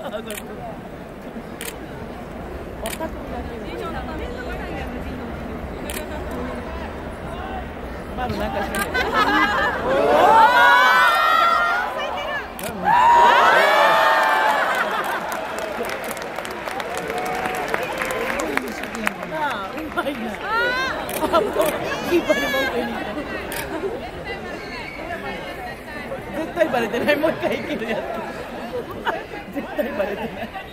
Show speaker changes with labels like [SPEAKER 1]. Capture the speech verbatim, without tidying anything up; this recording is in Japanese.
[SPEAKER 1] まだなんかしてる。絶対バレてない。もう一回いけるやつ。絶対バレてない。